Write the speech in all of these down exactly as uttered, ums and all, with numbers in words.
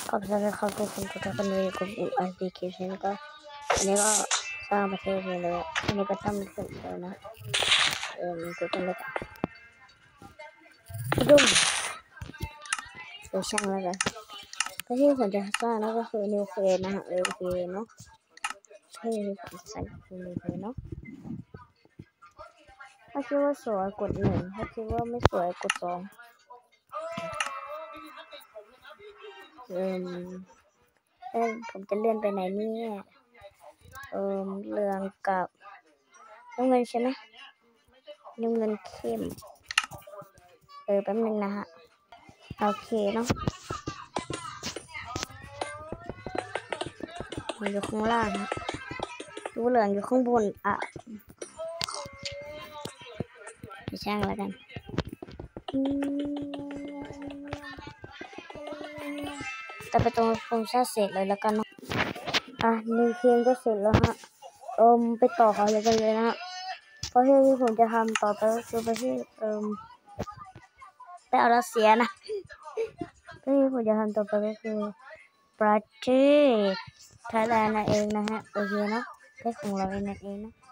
ขอบคุณครับทุกคนทุกคนเลยกลุ่มแอปพลิเคชันก็อันนี้ก็สร้างประเทศเลยอันนี้ก็ทำเสร็จแล้วนะเออทุกคนเลยดุ้งโดยช่างแล้วกันก็ที่ผมจะสร้างนั่นก็คือนิวเคลียร์นะฮะนิวเคลียร์เนาะที่ผมใส่คือนิวเคลียร์เนาะถ้าคิดว่าสวยกดหนึ่งถ้าคิดว่าไม่สวยกดสองเออเอ้ผมจะเลื่อนไปไหนเนี่ยเออเรื่องกับน้ำเงินใช่ไหมน้ำเงินเข้มเออแป๊บนึงนะฮะโอเคเนาะมันอยู่ข้างล่างนะดูเหลืองอยู่ข้างบนอ่ะไม่ช่างแล้วกันแต่ไปตรงโฟมชาเสร็จเลยแล้วกันเนาะอ่ะนิวเคลียร์ก็เสร็จแล้วฮะเออไปต่อเขาเลยกันเลยนะฮะเพราะที่ผมจะทำต่อไปก็คือประเทศเออแต่เอารัสเซียนะที่ผมจะทำต่อไปก็คือประเทศไทยแลนด์นั่นเองนะฮะโอเคเนาะแค่ของเราเองนั่นเองนะ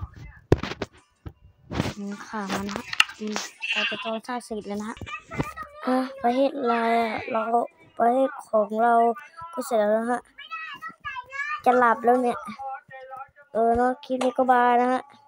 ข่าวมันนะฮะเราจะต้องสร้างสิทธิ์แล้วนะฮะประเทศเราเราประเทศของเราก็เสร็จแล้วนะฮะจะหลับแล้วเนี่ยเออเนาะคลิปนี้ก็บายนะฮะ